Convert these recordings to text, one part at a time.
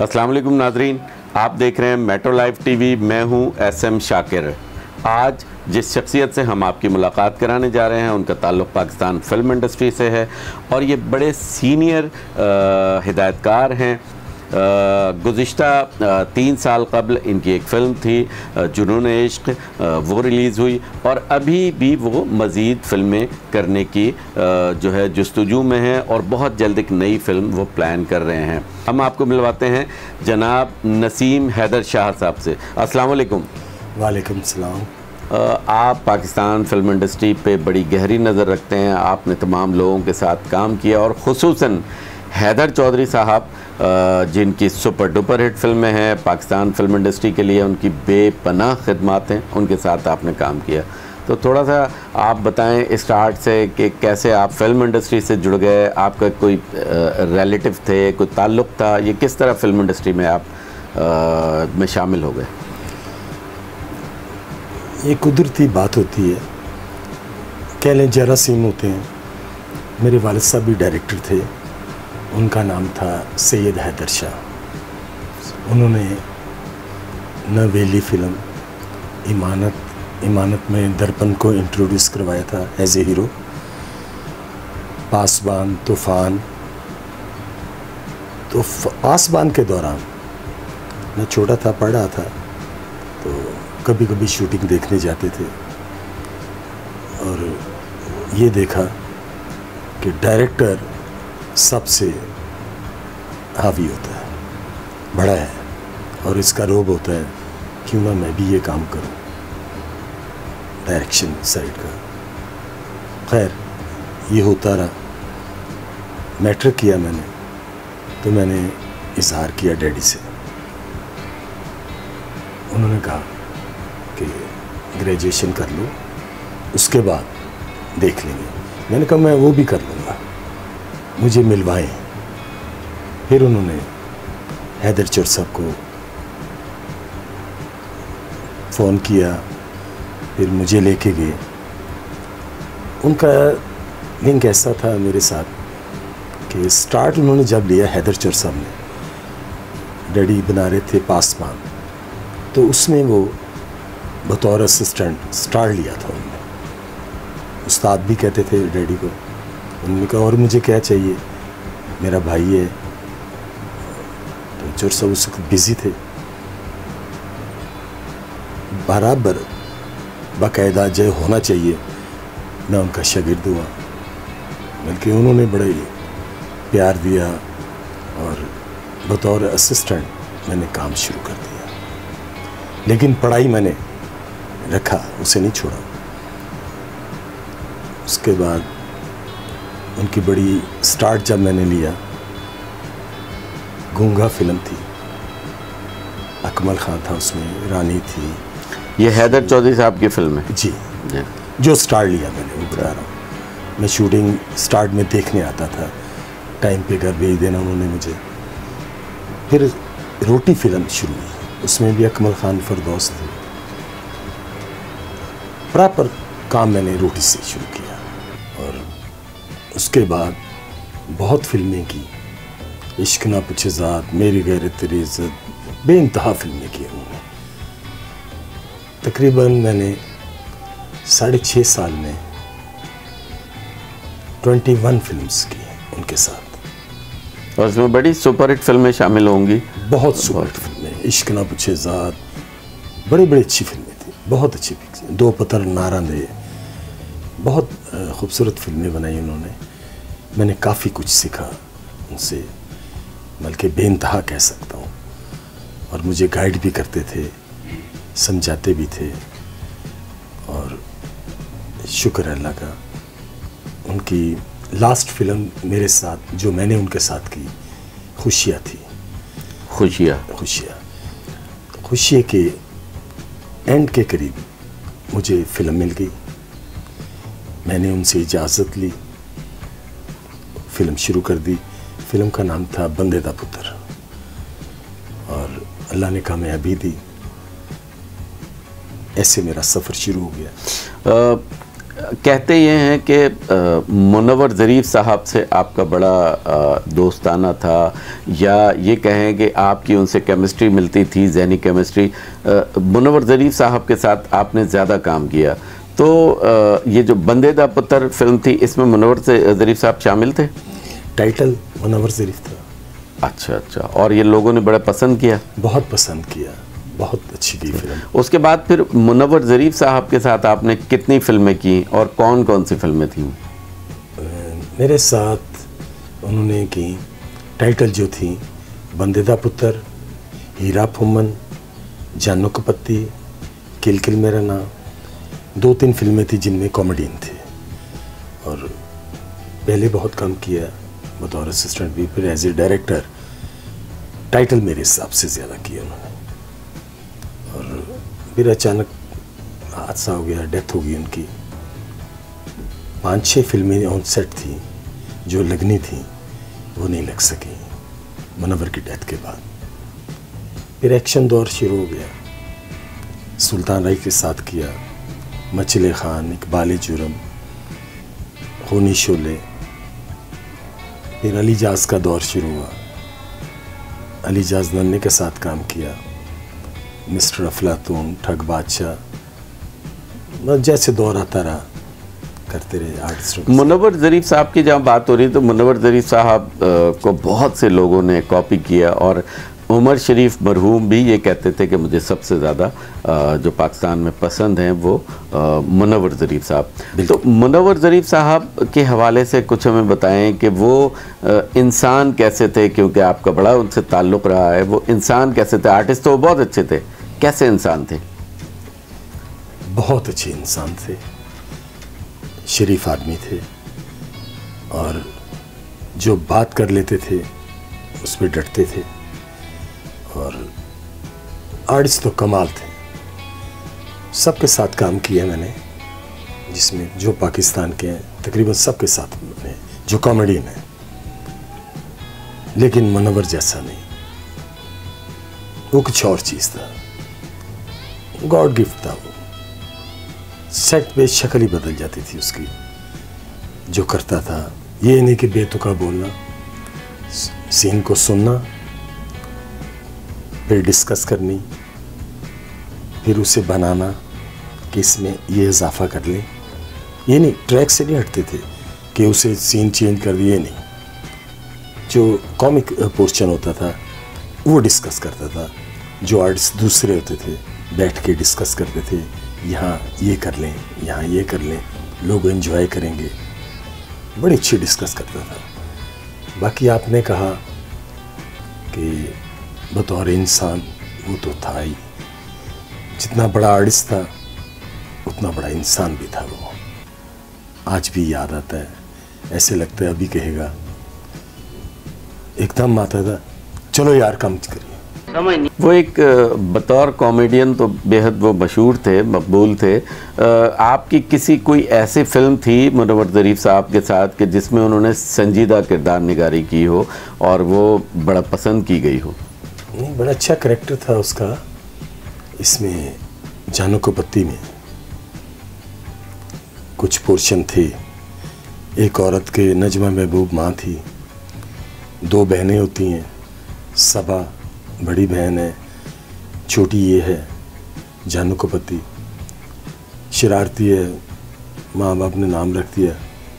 अस्सलाम वालेकुम नाजरीन, आप देख रहे हैं मेट्रो लाइव टीवी। मैं हूं SM शाकिर। आज जिस शख्सियत से हम आपकी मुलाकात कराने जा रहे हैं उनका ताल्लुक़ पाकिस्तान फ़िल्म इंडस्ट्री से है और ये बड़े सीनियर हिदायतकार हैं। गुज़िश्ता 3 साल कबल इनकी एक फ़िल्म थी जुनून इश्क, वो रिलीज़ हुई और अभी भी वो मज़ीद फ़िल्में करने की जो है जुस्तजू में हैं और बहुत जल्द एक नई फ़िल्म वो प्लान कर रहे हैं। हम आपको मिलवाते हैं जनाब नसीम हैदर शाह साहब से। अस्सलाम वालेकुम। वालेकुम सलाम। आप पाकिस्तान फ़िल्म इंडस्ट्री पे बड़ी गहरी नज़र रखते हैं। आपने तमाम लोगों के साथ काम किया और ख़ुसूसन हैदर चौधरी साहब जिनकी सुपर डुपर हिट फिल्में हैं पाकिस्तान फ़िल्म इंडस्ट्री के लिए, उनकी बेपनाह खिदमत हैं, उनके साथ आपने काम किया। तो थोड़ा सा आप बताएं स्टार्ट से कि कैसे आप फिल्म इंडस्ट्री से जुड़ गए, आपका कोई रिलेटिव थे, कोई ताल्लुक़ था, ये किस तरह फ़िल्म इंडस्ट्री में आप में शामिल हो गए? ये कुदरती बात होती है, कह लें जरासीम होते हैं। मेरे वालिद साहब भी डायरेक्टर थे, उनका नाम था सैयद हैदर शाह। उन्होंने नवेली फ़िल्म इमानत में दर्पण को इंट्रोड्यूस करवाया था एज ए हीरो। पासबान, तूफ़ान। तो पासबान के दौरान मैं छोटा था, पढ़ रहा था, तो कभी कभी शूटिंग देखने जाते थे और ये देखा कि डायरेक्टर सबसे हावी होता है, बड़ा है और इसका रोब होता है, क्यों ना मैं भी ये काम करूं डायरेक्शन साइड का। खैर ये होता रहा, मैट्रिक किया मैंने, तो मैंने इजहार किया डैडी से। उन्होंने कहा कि ग्रेजुएशन कर लो, उसके बाद देख लेंगे। मैंने कहा मैं वो भी कर लूँगा, मुझे मिलवाएं। फिर उन्होंने हैदर चौधरी साहब को फ़ोन किया, फिर मुझे लेके गए। उनका लिंक ऐसा था मेरे साथ कि स्टार्ट उन्होंने जब लिया हैदर चौधरी साहब ने, डैडी बना रहे थे पासबान, तो उसमें वो बतौर असिस्टेंट स्टार्ट लिया था उन्होंने। उस्ताद भी कहते थे डैडी को। उन्होंने कहा और मुझे क्या चाहिए, मेरा भाई है। तो चौधरी साहब उस वक्त बिज़ी थे, बराबर बाकायदा जय होना चाहिए। मैं उनका शागिर्द हुआ, बल्कि उन्होंने बड़े प्यार दिया और बतौर असिस्टेंट मैंने काम शुरू कर दिया। लेकिन पढ़ाई मैंने रखा, उसे नहीं छोड़ा। उसके बाद उनकी बड़ी स्टार्ट जब मैंने लिया, गूंगा फिल्म थी, अकमल खान था उसमें, रानी थी। ये हैदर चौधरी साहब की फिल्म है जी, जो स्टार्ट लिया मैंने, वो बता रहा हूँ। मैं शूटिंग स्टार्ट में देखने आता था, टाइम पे घर भेज देना उन्होंने मुझे। फिर रोटी फिल्म शुरू हुई, उसमें भी अकमल खान फरदौस थे। प्रॉपर काम मैंने रोटी से शुरू किया और उसके बाद बहुत फिल्में की। इश्क ना पूछे ज़ात, मेरी गैरत तेरी इज़्ज़त, बेइंतहा फिल्में की उन्होंने। तकरीबन मैंने 6.5 साल में 21 फिल्म्स की उनके साथ। और इसमें बड़ी सुपरहिट फिल्में शामिल होंगी। बहुत सुपरहिट फिल्में, इश्क ना पूछे ज़ात, बड़ी बड़ी अच्छी फिल्में थी, बहुत अच्छी फिल्में। दो पत्थर नारा दे, बहुत खूबसूरत फिल्में बनाई उन्होंने। मैंने काफ़ी कुछ सीखा उनसे, बल्कि बेइंतहा कह सकता हूँ। और मुझे गाइड भी करते थे, समझाते भी थे। और शुक्र है अल्लाह का, उनकी लास्ट फिल्म मेरे साथ जो मैंने उनके साथ की, खुशियाँ थी। खुशियाँ के एंड के करीब मुझे फ़िल्म मिल गई। मैंने उनसे इजाज़त ली, फ़िल्म शुरू कर दी। फ़िल्म का नाम था बंदे दा पुत्र और अल्लाह ने कामयाबी दी। ऐसे मेरा सफ़र शुरू हो गया। कहते ये हैं कि मुनव्वर ज़रीफ़ साहब से आपका बड़ा दोस्ताना था, या ये कहें कि आपकी उनसे केमिस्ट्री मिलती थी, ज़हनी केमिस्ट्री। मुनव्वर ज़रीफ़ साहब के साथ आपने ज़्यादा काम किया, तो ये जो बंदे दा पुत्र फिल्म थी, इसमें मुनव्वर ज़रीफ़ साहब शामिल थे? टाइटल मुनव्वर ज़रीफ़ था। अच्छा अच्छा। और ये लोगों ने बड़ा पसंद किया? बहुत पसंद किया, बहुत अच्छी थी फिल्म। उसके बाद फिर मुनव्वर ज़रीफ़ साहब के साथ आपने कितनी फिल्में की और कौन कौन सी फिल्में थीं? मेरे साथ उन्होंने की टाइटल जो थी बंदे दा पुत्र, हीरा फुम्मन, जानू कपत्ती, किल किल मेरा नाम, 2-3 फिल्में थी जिनमें कॉमेडियन थे। और पहले बहुत कम किया बतौर असिस्टेंट भी, फिर एज ए डायरेक्टर टाइटल मेरे हिसाब से ज़्यादा किया उन्होंने। और फिर अचानक हादसा हो गया, डेथ हो गई उनकी। 5-6 फिल्में ऑन सेट थी जो लगनी थी, वो नहीं लग सकी मुनव्वर की डेथ के बाद। फिर एक्शन दौर शुरू हो गया, सुल्तान राय के साथ किया, मचले खान, इकबाल जुर्म, खूनी शोले। फिर अली जाज का दौर शुरू हुआ, अली जाज नन्हे के साथ काम किया, मिस्टर अफलातून, ठग बादशाह, जैसे दौर आता रहा करते रहे आर्टिस्ट। मुनव्वर ज़रीफ़ साहब की जहाँ बात हो रही है, तो मुनव्वर ज़रीफ़ साहब को बहुत से लोगों ने कॉपी किया, और उमर शरीफ मरहूम भी ये कहते थे कि मुझे सबसे ज़्यादा जो पाकिस्तान में पसंद हैं वो मुनव्वर ज़रीफ़ साहब। तो मुनव्वर ज़रीफ़ साहब के हवाले से कुछ हमें बताएं कि वो इंसान कैसे थे, क्योंकि आपका बड़ा उनसे ताल्लुक़ रहा है। वो इंसान कैसे थे? आर्टिस्ट तो वो बहुत अच्छे थे, कैसे इंसान थे? बहुत अच्छे इंसान थे, शरीफ आदमी थे, और जो बात कर लेते थे उस पर डटते थे। और आर्टिस्ट तो कमाल थे, सबके साथ काम किया मैंने, जिसमें जो पाकिस्तान के हैं तकरीबन सबके साथ मैंने, जो कॉमेडियन है, लेकिन मुनव्वर जैसा नहीं। वो कुछ और चीज़ था, गॉड गिफ्ट था वो। सेट पे शक्ल ही बदल जाती थी उसकी, जो करता था। ये नहीं कि बेतुका बोलना, सीन को सुनना, फिर डिस्कस करनी, फिर उसे बनाना कि इसमें ये इजाफा कर ले। ये नहीं, ट्रैक से नहीं हटते थे कि उसे सीन चेंज कर दिए, नहीं। जो कॉमिक पोर्शन होता था वो डिस्कस करता था। जो आर्टिस्ट दूसरे होते थे बैठ के डिस्कस करते थे, यहाँ ये कर लें, यहाँ ये कर लें, लोग एंजॉय करेंगे। बड़ी अच्छी डिस्कस करता था। बाकी आपने कहा कि बतौर इंसान वो तो था ही, जितना बड़ा आर्टिस्ट था उतना बड़ा इंसान भी था वो। आज भी याद आता है, ऐसे लगता है अभी कहेगा, एकदम आता था चलो यार काम करिए। वो एक बतौर कॉमेडियन तो बेहद वो मशहूर थे, मकबूल थे। आपकी किसी कोई ऐसी फिल्म थी मुनव्वर ज़रीफ़ साहब के साथ कि जिसमें उन्होंने संजीदा किरदार निगारी की हो और वो बड़ा पसंद की गई हो? नहीं, बड़ा अच्छा करैक्टर था उसका। इसमें जानू कपत्ती में कुछ पोर्शन थे। एक औरत के नजमा महबूब माँ थी, 2 बहनें होती हैं, सबा बड़ी बहन है, छोटी ये है जानू कपत्ती। शरारती है, माँ बाप ने नाम रख दिया,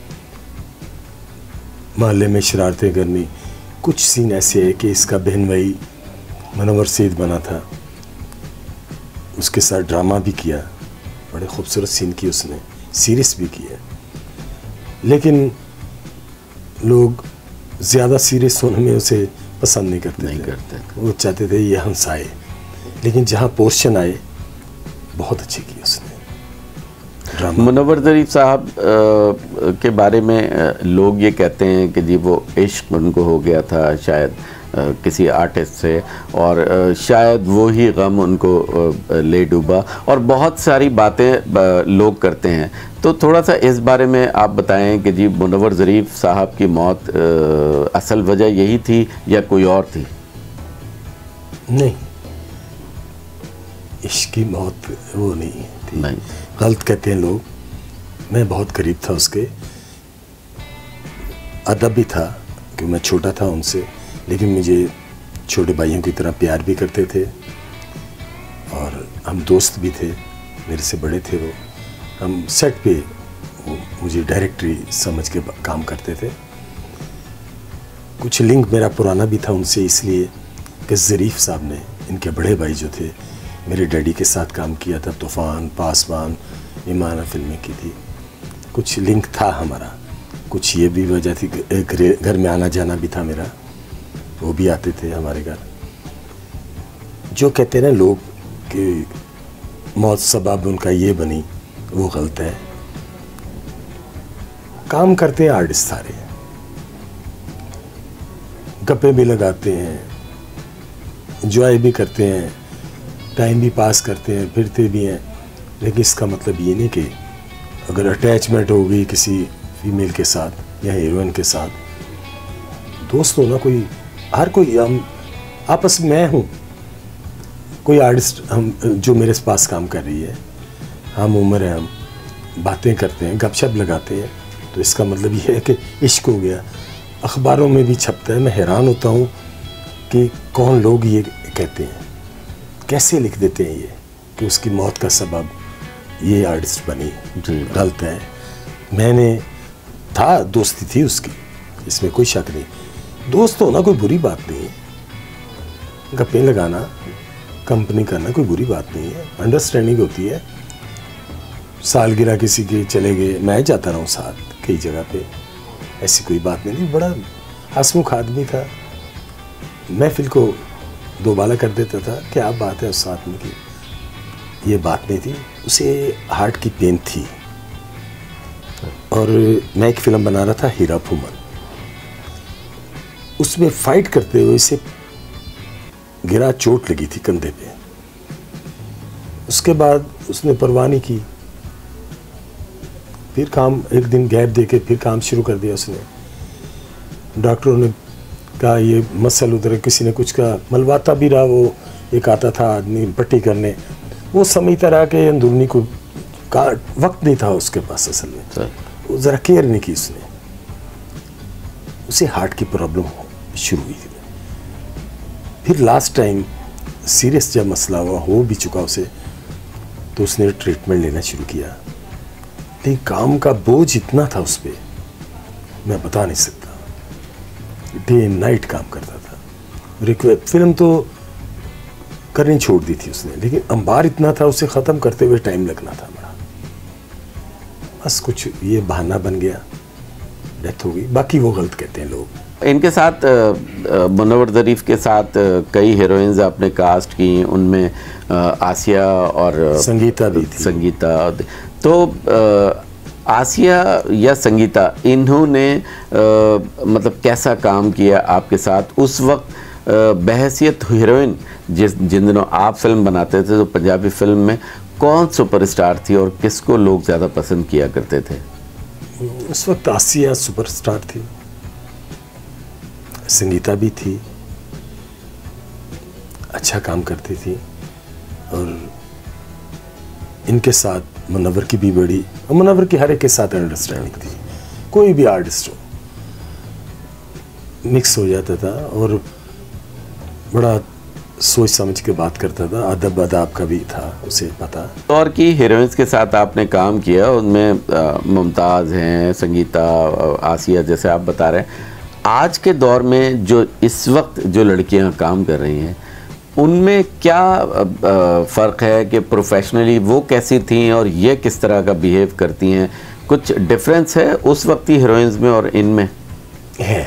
मोहल्ले में शरारतें करनी। कुछ सीन ऐसे है कि इसका बहन भाई मुनव्वर सईद बना था, उसके साथ ड्रामा भी किया, बड़े खूबसूरत सीन की उसने, सीरियस भी किया। लेकिन लोग ज़्यादा सीरियस होने में उसे पसंद नहीं करते थे। वो चाहते थे ये हंसाए, लेकिन जहाँ पोर्शन आए बहुत अच्छे किए उसने ड्रामा। मुनव्वर ज़रीफ़ साहब के बारे में लोग ये कहते हैं कि जी वो इश्क उनको हो गया था शायद किसी आर्टिस्ट से, और शायद वो ही गम उनको ले डूबा, और बहुत सारी बातें लोग करते हैं। तो थोड़ा सा इस बारे में आप बताएं कि जी मुनव्वर ज़रीफ़ साहब की मौत असल वजह यही थी या कोई और थी? नहीं, इश्क की मौत वो नहीं थी। नहीं, गलत कहते हैं लोग। मैं बहुत करीब था उसके, अदब भी था कि मैं छोटा था उनसे, लेकिन मुझे छोटे भाइयों की तरह प्यार भी करते थे और हम दोस्त भी थे, मेरे से बड़े थे वो। हम सेट पे वो मुझे डायरेक्टरी समझ के काम करते थे। कुछ लिंक मेरा पुराना भी था उनसे, इसलिए कि ज़रीफ़ साहब ने, इनके बड़े भाई जो थे, मेरे डैडी के साथ काम किया था। तूफ़ान, पासबान, ईमान फिल्में की थी। कुछ लिंक था हमारा, कुछ ये भी वजह थी, घर में आना जाना भी था मेरा, वो भी आते थे हमारे घर। जो कहते हैं ना लोग कि मौत सबब उनका ये बनी, वो गलत है। काम करते हैं आर्टिस्ट सारे, गप्पे भी लगाते हैं, एंजॉय भी करते हैं, टाइम भी पास करते हैं, फिरते भी हैं, लेकिन इसका मतलब ये नहीं कि अगर अटैचमेंट हो गई किसी फीमेल के साथ या हीरोइन के साथ, दोस्त हो ना कोई, हर कोई, हम आपस में, मैं हूँ, कोई आर्टिस्ट हम जो मेरे पास काम कर रही है, हम उम्र है, हम बातें करते हैं, गपशप लगाते हैं, तो इसका मतलब ये है कि इश्क हो गया। अखबारों में भी छपता है, मैं हैरान होता हूँ कि कौन लोग ये कहते हैं, कैसे लिख देते हैं ये कि उसकी मौत का सबब ये आर्टिस्ट बनी, गलत है। मैंने था, दोस्ती थी उसकी, इसमें कोई शक नहीं। दोस्त होना कोई बुरी बात नहीं है, गप्पे लगाना, कंपनी करना कोई बुरी बात नहीं है, अंडरस्टैंडिंग होती है। सालगिरह किसी के चले गए, मैं जाता रहा हूँ साथ कई जगह पे, ऐसी कोई बात नहीं। बड़ा हंसमुख आदमी था, महफिल को दोबाला कर देता था। क्या बात है उस आदमी की, ये बात नहीं थी, उसे हार्ट की पेन थी। और मैं एक फिल्म बना रहा था, हीरा फूमन, उसमें फाइट करते हुए इसे गिरा, चोट लगी थी कंधे पे। उसके बाद उसने परवाह नहीं की, फिर काम, एक दिन गैप देके फिर काम शुरू कर दिया उसने। डॉक्टरों ने कहा ये मसल उधर, किसी ने कुछ कहा, मलवाता भी रहा। वो एक आता था आदमी पट्टी करने, वो समझता रहा कि अंदरूनी को का वक्त नहीं था उसके पास असल में, वो ज़रा केयर नहीं की उसने। उसे हार्ट की प्रॉब्लम शुरू हुई थी। फिर लास्ट टाइम सीरियस जब मसला हुआ, हो भी चुका उसे, तो उसने ट्रीटमेंट लेना शुरू किया। लेकिन काम का बोझ इतना था उस पर, मैं बता नहीं सकता। डे एंड नाइट काम करता था। फिल्म तो करनी छोड़ दी थी उसने, लेकिन अंबार इतना था, उसे ख़त्म करते हुए टाइम लगना था बड़ा। बस कुछ ये बहाना बन गया, डेथ हो गई। बाकी वो गलत कहते हैं लोग। इनके साथ मुनव्वर ज़रीफ़ के साथ कई हीरोइंस आपने कास्ट की, उनमें आसिया और संगीता भी थी। संगीता, तो आसिया या संगीता, इन्होंने मतलब कैसा काम किया आपके साथ उस वक्त बहैसियत हीरोइन? जिन दिनों आप फिल्म बनाते थे तो पंजाबी फिल्म में कौन सुपरस्टार थी और किसको लोग ज़्यादा पसंद किया करते थे? उस वक्त आसिया सुपरस्टार थी, संगीता भी थी, अच्छा काम करती थी, और इनके साथ मुनव्वर की भी बड़ी, मुनव्वर की हर एक के साथ अंडरस्टैंडिंग थी। कोई भी आर्टिस्ट हो मिक्स हो जाता था, और बड़ा सोच समझ के बात करता था। अदब अदाब का भी था उसे पता। और की हीरोइंस के साथ आपने काम किया, उनमें मुमताज़ हैं, संगीता, आसिया, जैसे आप बता रहे हैं। आज के दौर में जो इस वक्त जो लड़कियां काम कर रही हैं, उनमें क्या फ़र्क है कि प्रोफेशनली वो कैसी थीं और ये किस तरह का बिहेव करती हैं? कुछ डिफरेंस है उस वक्त की हीरोइंस में और इनमें? है।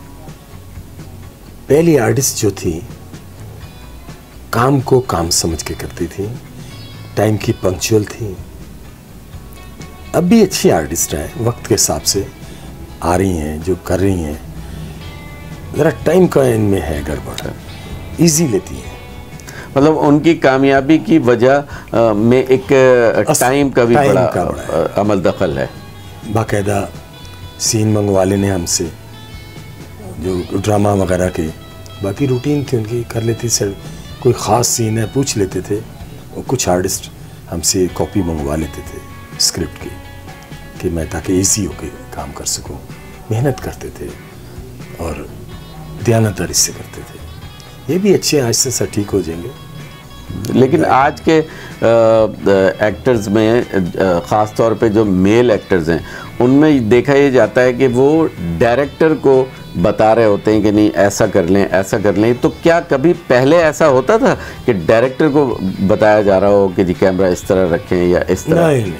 पहली आर्टिस्ट जो थी, काम को काम समझ के करती थी, टाइम की पंक्चुअल थी। अब भी अच्छी आर्टिस्ट हैं, वक्त के हिसाब से आ रही हैं, जो कर रही हैं। ज़रा टाइम का इनमें है गड़बड़, इजी लेती हैं। मतलब उनकी कामयाबी की वजह में एक टाइम का भी बड़ा अमल दखल है। बाकायदा सीन मंगवा लेने हमसे, जो ड्रामा वगैरह के, बाकी रूटीन थी उनकी, कर लेती। सर कोई ख़ास सीन है पूछ लेते थे, और कुछ आर्टिस्ट हमसे कॉपी मंगवा लेते थे स्क्रिप्ट की, कि मैं ताकि इजी होकर काम कर सकूं। मेहनत करते थे और दयानतदारी से करते थे। ये भी अच्छे आज से ठीक हो जाएंगे। लेकिन आज के एक्टर्स में ख़ास तौर पे जो मेल एक्टर्स हैं उनमें देखा ये जाता है कि वो डायरेक्टर को बता रहे होते हैं कि नहीं ऐसा कर लें ऐसा कर लें। तो क्या कभी पहले ऐसा होता था कि डायरेक्टर को बताया जा रहा हो कि जी कैमरा इस तरह रखें या इस तरह? नहीं,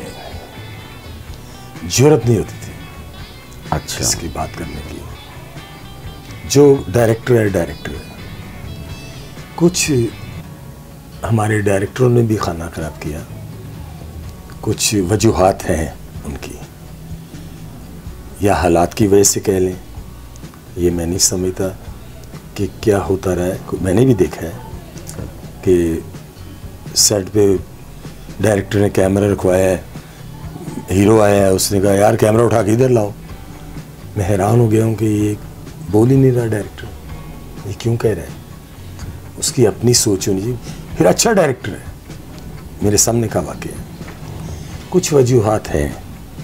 जरूरत नहीं होती थी अच्छा इसकी बात करने की। जो डायरेक्टर है डायरेक्टर है। कुछ हमारे डायरेक्टरों ने भी खाना खराब किया, कुछ वजूहात हैं उनकी, या हालात की वजह से कह लें। ये मैं नहीं समझता कि क्या होता रहा है। मैंने भी देखा है कि सेट पे डायरेक्टर ने कैमरा रखवाया है, हीरो आया है, उसने कहा यार कैमरा उठा के इधर लाओ। मैं हैरान हो गया हूँ कि ये बोल ही नहीं रहा डायरेक्टर, ये क्यों कह रहा है? उसकी अपनी सोच होनी चाहिए। फिर अच्छा डायरेक्टर है, मेरे सामने का वाक़या है। कुछ वजूहात हैं,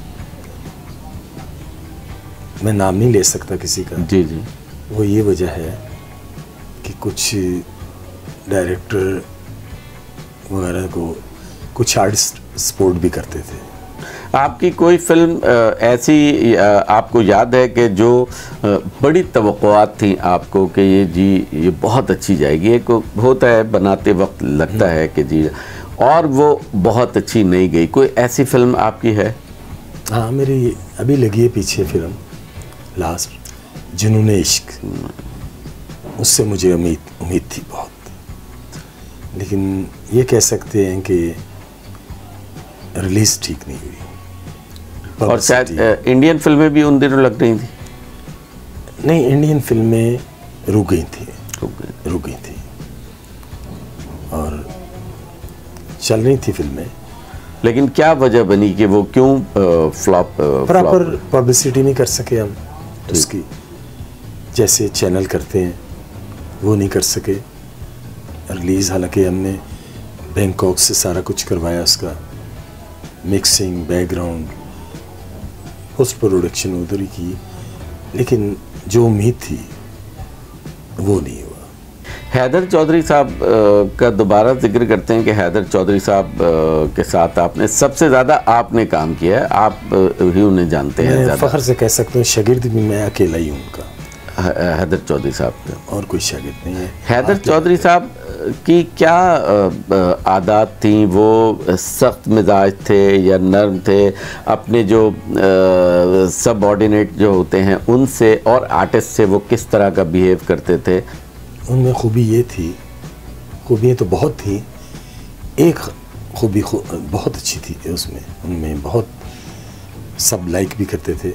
मैं नाम नहीं ले सकता किसी का। जी जी। वो ये वजह है कि कुछ डायरेक्टर वगैरह को कुछ आर्टिस्ट सपोर्ट भी करते थे। आपकी कोई फिल्म ऐसी आपको याद है कि जो बड़ी तवक्कुआत थी आपको कि ये बहुत अच्छी जाएगी? एक होता है बनाते वक्त लगता है कि जी, और वो बहुत अच्छी नहीं गई। कोई ऐसी फिल्म आपकी है? हाँ, मेरी अभी लगी है पीछे फिल्म लास्ट, जुनून इश्क। उससे मुझे उम्मीद थी बहुत, लेकिन ये कह सकते हैं कि रिलीज ठीक नहीं हुई। और शायद इंडियन फिल्में भी उन दिनों लग रही थी? नहीं, इंडियन फिल्में रुक गई थी और चल रही थी फिल्में। लेकिन क्या वजह बनी कि वो क्यों फ्लॉप? प्रॉपर पब्लिसिटी नहीं कर सके हम उसकी, जैसे चैनल करते हैं वो नहीं कर सके रिलीज़। हालांकि हमने बैंकॉक से सारा कुछ करवाया, उसका मिक्सिंग, बैकग्राउंड, पोस्ट प्रोडक्शन उधर ही की, लेकिन जो उम्मीद थी वो नहीं हुआ। हैदर चौधरी साहब का दोबारा जिक्र करते हैं कि हैदर चौधरी साहब के साथ आपने सबसे ज़्यादा आपने काम किया है, आप ही उन्हें जानते हैं। मैं फ़ख्र से कह सकता हूँ शागिर्द भी मैं अकेला ही हूँ उनका, हैदर चौधरी साहब का, और कोई शागिर्द नहीं है। हैदर चौधरी साहब की क्या आदत थी? वो सख्त मिजाज थे या नर्म थे? अपने जो सबऑर्डिनेट जो होते हैं उनसे और आर्टिस्ट से वो किस तरह का बिहेव करते थे? उनमें खूबी ये थी, खूबियाँ तो बहुत थी, एक खूबी बहुत अच्छी थी उसमें, उनमें बहुत सब लाइक भी करते थे।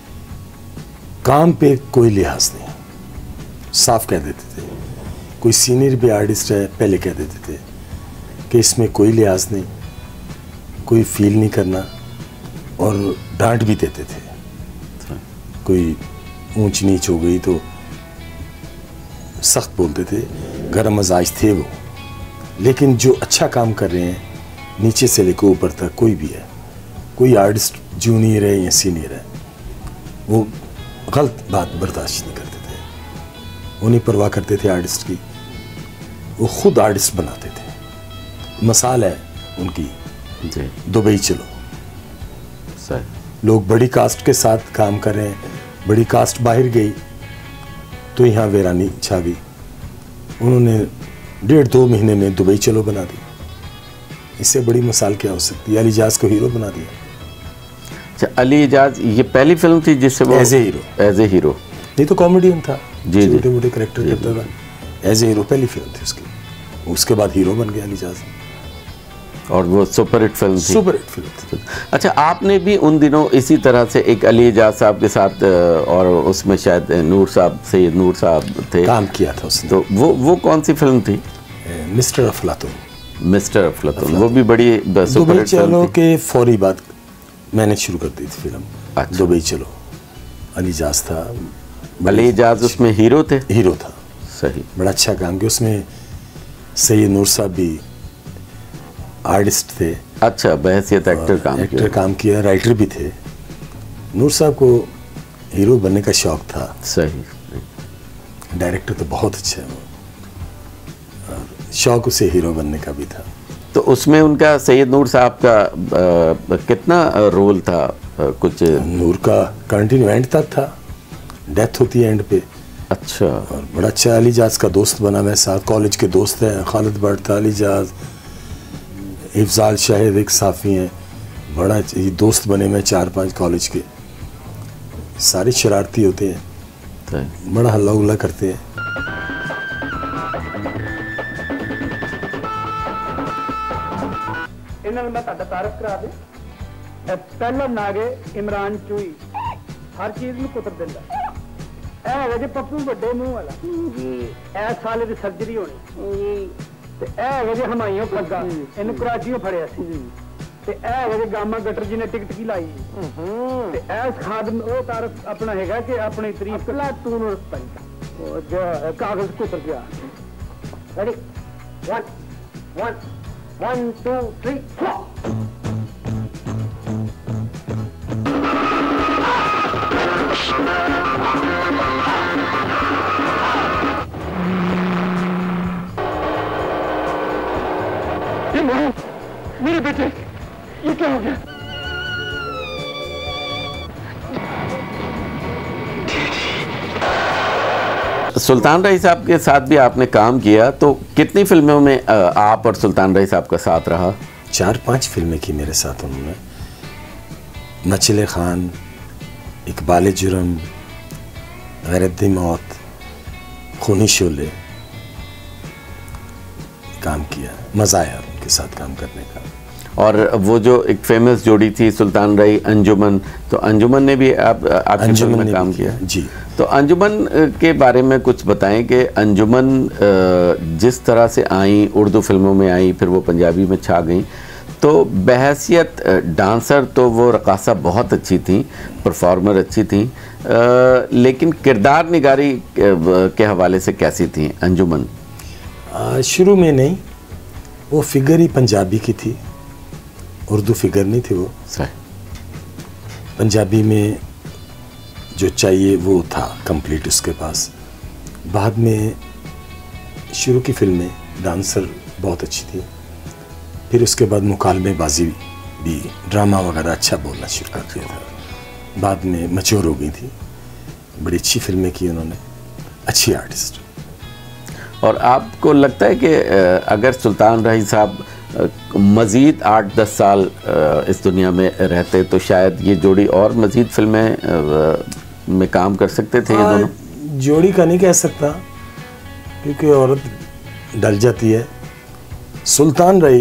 काम पे कोई लिहाज नहीं, साफ कह देते थे। कोई सीनियर भी आर्टिस्ट है पहले कह देते थे कि इसमें कोई लिहाज नहीं, कोई फील नहीं करना, और डांट भी देते थे। कोई ऊंच नीच हो गई तो सख्त बोलते थे, गरम मजाज थे वो। लेकिन जो अच्छा काम कर रहे हैं नीचे से लेकर ऊपर तक, कोई भी है, कोई आर्टिस्ट जूनियर है या सीनियर है, वो गलत बात बर्दाश्त नहीं करते थे। वो नहीं परवाह करते थे आर्टिस्ट की, वो खुद आर्टिस्ट बनाते थे। मिसाल है उनकी, दुबई चलो, सर लोग बड़ी कास्ट के साथ काम कर रहे हैं, बड़ी कास्ट बाहर गई तो यहाँ वीरानी छा गई। उन्होंने 1.5-2 महीने में दुबई चलो बना दी। इससे बड़ी मिसाल क्या हो सकती है? अली एजाज को हीरो बना दिया। अच्छा, अली एजाज ये पहली फिल्म थी जिससे वो एज ए हीरो, नहीं तो कॉमेडियन था, छोटे मोटे कैरेक्टर करता था। एज ए हीरो पहली फिल्म थी उसकी, उसके बाद हीरो बन गया अली एजाज, और वो सुपर हिट फिल्म थी। सुपर हिट फिल्म थी। अच्छा, आपने भी उन दिनों इसी तरह से एक अली एजाज साहब के साथ, और उसमें शायद नूर साहब, सैयद नूर साहब थे, काम किया था उसने। तो वो कौन सी फिल्म थी? मिस्टर अफलातून। मिस्टर अफलातून, वो भी बड़ी दुबई चलो के फौरी बाद मैंने शुरू कर दी थी फिल्म। अच्छा। दुबई चलो, अली एजाज था। अली एजाज उसमें हीरो थे? हीरो था। सही, बड़ा अच्छा काम किया उसमें। सैयद नूर साहब भी आर्टिस्ट थे। अच्छा, बहसियत एक्टर काम किया, राइटर भी थे। नूर साहब को हीरो बनने का शौक था। सही। डायरेक्टर तो बहुत अच्छा है वो, और शौक उसे हीरो बनने का भी था। तो उसमें उनका सैयद नूर साहब का कितना रोल था? कुछ नूर का कंटिन्यू एंड तक था, डेथ होती है एंड पे। अच्छा। और बड़ा अच्छा अली जाज का दोस्त बना मेरे साथ, कॉलेज के दोस्त हैं, खालिद भट्ट, अली जाज, इफ्जाल शाहिद एक साफ़ी हैं, बड़ा ये दोस्त बने में 4-5 कॉलेज के। सारे शरारती होते हैं, बड़ा हल्ला उल्ला करते हैं। इन्होंने मैं तुहाडा तारफ करा दे। पहला नागे इमरान चूई हर चीज में पुत्र दिंदा। ए वे जे पप्पू ਵੱਡੇ ਮੂੰਹ ਵਾਲਾ ਜੀ, ਇਹ ਸਾਲੇ ਦੀ ਸਰਜਰੀ ਹੋਣੀ ਜੀ, ਤੇ ਇਹ ਵੇ ਜੇ ਹਮਾਇਓ ਫੱਗਾ ਇਹਨੂੰ ਕਰਾਚੀੋਂ ਫੜਿਆ ਸੀ, ਤੇ ਇਹ ਵੇ ਜੇ ਗਾਮਾ ਗਟਰ ਜੀ ਨੇ ਟਿਕਟ ਕੀ ਲਾਈ, ਤੇ ਇਸ ਖਾਦਮ ਉਹ ਤਾਰਫ ਆਪਣਾ ਹੈਗਾ ਕਿ ਆਪਣੀ ਤਾਰੀਫ ਕਲਾ ਤੂੰ ਨੂੰ ਰਸਪੰਚ ਉਹ ਜੋ ਕਾਗਜ਼ ਕੁੱਤਰ ਗਿਆ। ਰੈਡੀ 1 2 3 मेरे बेटे, ये क्या हो गया? सुल्तान रही साहब के साथ भी आपने काम किया, तो कितनी फिल्मों में आप और सुल्तान रही साहब का साथ रहा? 4-5 फिल्में की मेरे साथ उन्होंने। मचले खान, इकबाल जुर्म, गैरत मौत, खूनी शोले काम किया। मज़ा आया उनके साथ काम करने का। और वो जो एक फेमस जोड़ी थी सुल्तान रही अंजुमन, तो अंजुमन ने भी आपकी फिल्म में काम किया जी। तो अंजुमन के बारे में कुछ बताएं कि अंजुमन जिस तरह से आई, उर्दू फिल्मों में आई, फिर वो पंजाबी में छा गई, तो बहैसियत डांसर तो वो रक़ासा बहुत अच्छी थी, परफॉर्मर अच्छी थी, लेकिन किरदार निगारी के हवाले से कैसी थी अंजुमन? शुरू में नहीं, वो फिगर ही पंजाबी की थी, उर्दू फिगर नहीं थी वो। पंजाबी में जो चाहिए वो था कंप्लीट उसके पास। बाद में शुरू की फिल्में डांसर बहुत अच्छी थी, फिर उसके बाद मुकालमेबाजी भी, ड्रामा वगैरह अच्छा बोलना शुरू कर दिया था। बाद में मैच्योर हो गई थी, बड़ी अच्छी फिल्में की उन्होंने, अच्छी आर्टिस्ट। और आपको लगता है कि अगर सुल्तान रही साहब मज़ीद 8-10 साल इस दुनिया में रहते तो शायद ये जोड़ी और मज़ीद फिल्में में काम कर सकते थे? ये दोनों जोड़ी का नहीं कह सकता, क्योंकि औरत डल जाती है। सुल्तान रही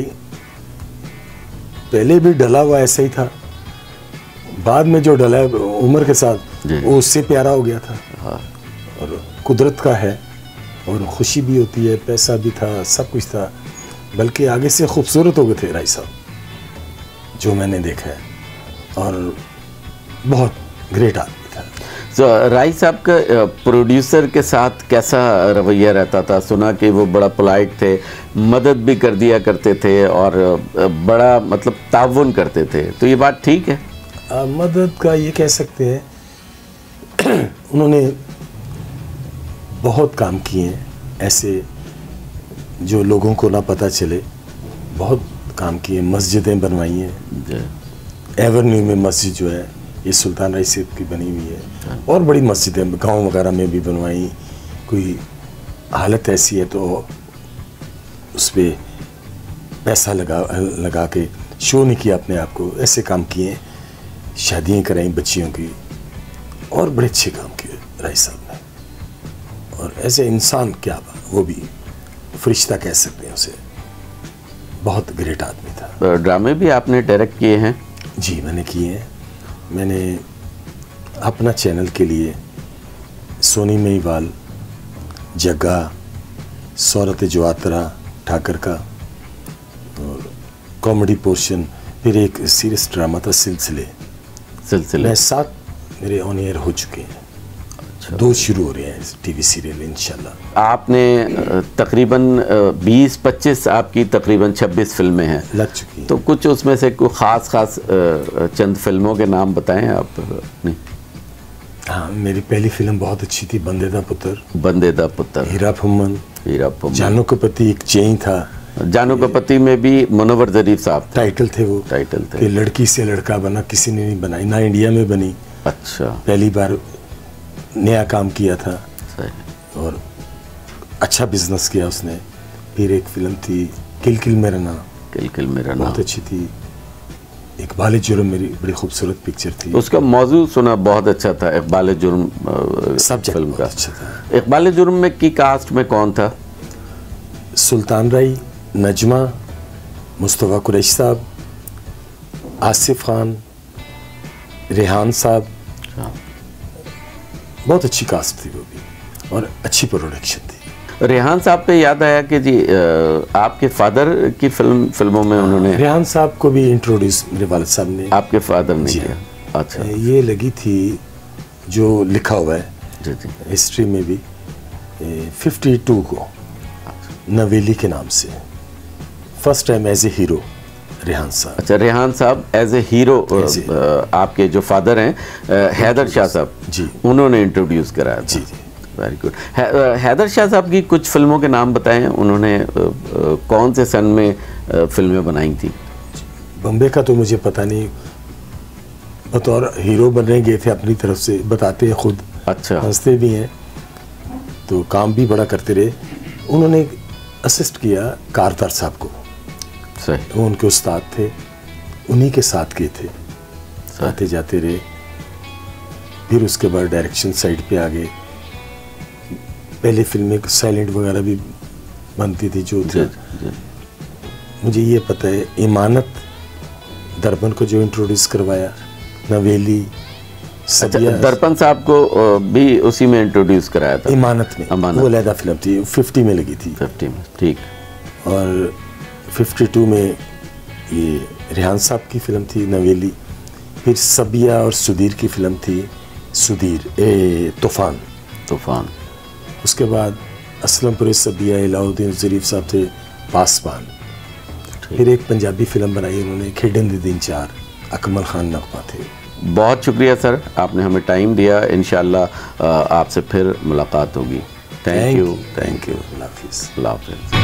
पहले भी डला हुआ ऐसा ही था, बाद में जो डला उम्र के साथ वो उससे प्यारा हो गया था। हाँ। और कुदरत का है, और खुशी भी होती है, पैसा भी था, सब कुछ था, बल्कि आगे से खूबसूरत हो गए थे राय साहब, जो मैंने देखा है, और बहुत ग्रेट आदमी था। तो राय साहब का प्रोड्यूसर के साथ कैसा रवैया रहता था? सुना कि वो बड़ा पोलाइट थे, मदद भी कर दिया करते थे, और बड़ा मतलब ताउन करते थे, तो ये बात ठीक है? मदद का ये कह सकते हैं उन्होंने बहुत काम किए हैं ऐसे जो लोगों को ना पता चले, बहुत काम किए। मस्जिदें बनवाई हैं, एवेन्यू में मस्जिद जो है ये सुल्तान रही साहब की बनी हुई है, और बड़ी मस्जिदें गांव वगैरह में भी बनवाई। कोई हालत ऐसी है तो उस पर पैसा लगा के शो नहीं किया अपने आप को, ऐसे काम किए। शादियाँ कराई बच्चियों की, और बड़े अच्छे काम किए राय साहब ने। और ऐसे इंसान क्या, वो भी फरिश्ता कह सकते हैं उसे, बहुत ग्रेट आदमी था। ड्रामे भी आपने डायरेक्ट किए हैं? जी मैंने किए हैं। मैंने अपना चैनल के लिए सोनी महिवाल, जग्गा, सौरत जवातरा ठाकर का, और कॉमेडी पोर्शन, फिर एक सीरियस ड्रामा था सिलसिले। मैं 7 मेरे ऑन एयर हो चुके हैं। अच्छा। 2 शुरू हो रहे हैं टीवी सीरियल इंशाल्लाह। आपने तकरीबन 20-25 आपकी तकरीबन 26 फिल्में हैं लग चुकी हैं। तो कुछ उसमें से कोई ख़ास चंद फिल्मों के नाम बताएं आप अपनी। हाँ, मेरी पहली फिल्म बहुत अच्छी थी, बंदे दा पुत्र। बंदे दा पुत्र, हीरा फुम्मन, जानू का पति एक चेंज था। जानू का पति में भी मुनव्वर ज़रीफ साहब टाइटल थे वो। टाइटल थे कि लड़की से लड़का बना, किसी ने नहीं बनाई, ना इंडिया में बनी। अच्छा, पहली बार नया काम किया था। सही। और अच्छा बिजनेस किया उसने। फिर एक फिल्म थी किल किल मेरा नाम। किल किल मेरा नाम बहुत अच्छी थी। इकबाल जुर्म मेरी बड़ी खूबसूरत पिक्चर थी। उसका मौजू सुना बहुत अच्छा था, इकबाल जुर्म फिल्म का। अच्छा था। इकबाल जुर्म में की कास्ट में कौन था? सुल्तान राई, नजमा, मुस्तफ़ा कुरैशी साहब, आसिफ खान, रेहान साहब। बहुत अच्छी कास्ट थी वो भी और अच्छी प्रोडक्शन थी। रेहान साहब पे याद आया कि जी आपके फादर की फिल्मों में उन्होंने। रेहान साहब को भी इंट्रोड्यूस मेरे वालिद साहब ने। आपके फादर ने किया? अच्छा। ये लगी थी जो लिखा हुआ है जी जी हिस्ट्री में भी 52 को नवेली के नाम से first time as a hero Rehan साहब। अच्छा, रेहान साहब एज ए हीरो आपके जो फादर हैं हैदर शाह साहब जी, उन्होंने इंट्रोड्यूस कराया था। जी जी, वेरी गुड। हैदर शाह साहब की कुछ फिल्मों के नाम बताएं, उन्होंने कौन से सन में फिल्में बनाई थी? बम्बे का तो मुझे पता नहीं, बतौर हीरो बनने गए थे अपनी तरफ से, बताते हैं खुद। अच्छा, हंसते भी हैं, तो काम भी बड़ा करते रहे। उन्होंने असिस्ट किया कारतार साहब को। सही। वो उनके उस्ताद थे, उन्हीं के साथ किए थे, आते जाते रहे। फिर उसके बाद डायरेक्शन साइड पे आ गए। पहले फिल्में साइलेंट वगैरह भी बनती थी जो थे। मुझे ये पता है इमानत दर्पण को जो इंट्रोड्यूस करवाया, नवेली। अच्छा, दर्पण साहब को भी उसी में इंट्रोड्यूस कराया था? इमानत में। वो अलहदा फिल्म थी, 50 में लगी थी। 50 में, ठीक। और 52 में ये रेहान साहब की फिल्म थी नवेली। फिर सबिया और सुधीर की फिल्म थी तूफान। तूफान। उसके बाद असलमपुर सबिया, अलाउद्दीन ज़रीफ साहब थे पासबान। फिर एक पंजाबी फिल्म बनाई उन्होंने, खेडन दे दिन 4, अकमल खान नकमा थे। बहुत शुक्रिया सर, आपने हमें टाइम दिया। इंशाल्लाह आपसे फिर मुलाकात होगी। Thank you. अल्लाह हाफिज़। अल्लाह हाफिज़।